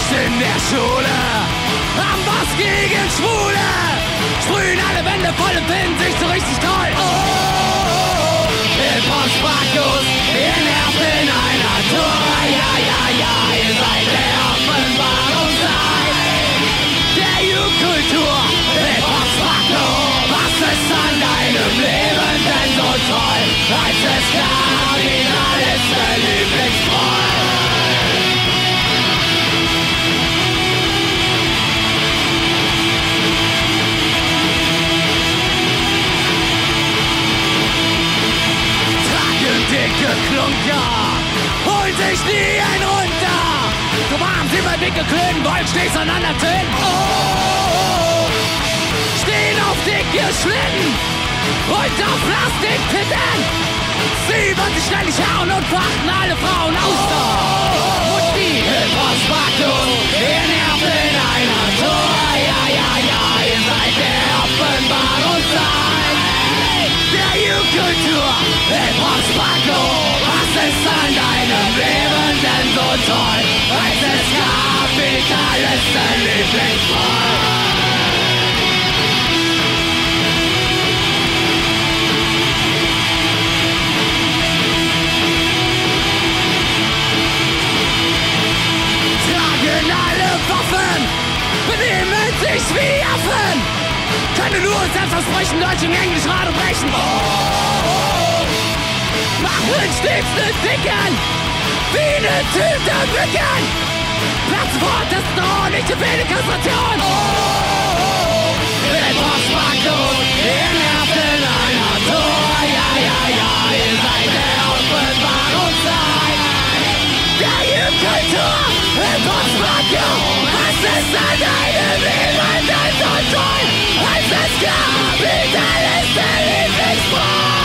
in der Schule, haben was gegen Schwule, sprühen alle Wände voll und finden sich so richtig toll. Oh, Hip-Hop-Sparkus, ihr nervt in einer Tour. Ja, ja, ja, ihr seid der Offenbarungsteil der Jugendkultur. Hip-Hop-Sparkus, was ist an deinem Leben denn so toll? Als es Kapitalisten Lieblingsfreund. Dicke Klunker, holt sich nie ein runter. Du warm sie bei dicke Klönen, wollen stets aneinander tönen. Oh, stehen auf dicke Schlitten und auf Plastiktitten. Sie wollen sich schnell nicht hauen und verachten alle Frauen aus der Mutti. Hip-Hop-Sparkus, ihr nervt in einer Tour. Ja, ja, ja, ihr seid der Offenbarungsteil der Jugendkultur. Hip-Hop-Sparkus, was ist an deinem Leben denn so toll? Als es Kapitalisten Lieblingsfreund. Tragen alle Waffen, benehmen sich wie Affen, können nur Selbstausbrüchen Deutsch und Englisch gerade brechen. Oh, machen stets ne Dicken, wie ne Tüte Bücken. Platzen vor Testosteron, nicht die fehlende Kastration. Oh, Hip-Hop-Sparkus, ihr nervt in einer Tour. Ja, ja, ja, ihr seid der Offenbarungsteil der Jugendkultur. Hip-Hop-Sparkus, was ist an deinem Leben denn so toll? Als es Kapitalisten Lieblingsfreund.